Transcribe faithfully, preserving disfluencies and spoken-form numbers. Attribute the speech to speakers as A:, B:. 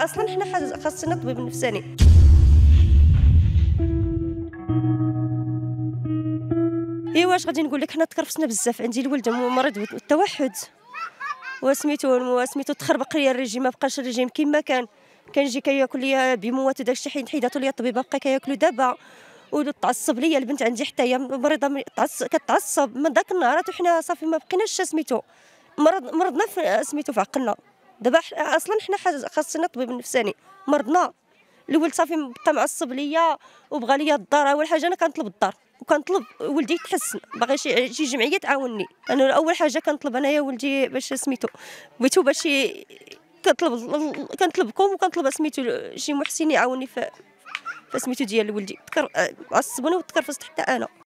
A: اصلا حنا خاصنا طبيب نفساني. ايوا واش غادي نقول لك، حنا تكرفسنا بزاف. عندي الولد مريض بالتوحد وسميتو سميتو تخربق ليا الريجيم، ما بقاش الريجيم كما كان. كنجي كياكل ليا بموات وداك الشيء حيد حيداتو ليا الطبيبه، بقى كياكلو دابا. وتعصب ليا البنت عندي حتى هي مريضه كتعصب من داك النهارات، وحنا صافي ما بقيناش سميتو مرض مرضنا في سميتو في عقلنا. دابا اصلا حنا خاصنا طبيب نفساني، مرضنا. الولد صافي بقى معصب ليا وبغى ليا الدار. اول حاجه انا كنطلب الدار وكنطلب ولدي يتحسن، باغي شي شي جمعيه تعاوني. انا اول حاجه كنطلب انايا ولدي باش سميتو بغيتو باش كنطلب كنطلبكم وكنطلب سميتو شي محسن يعاوني في فسميتو ديال ولدي. عصبوني وتكرفست حتى انا.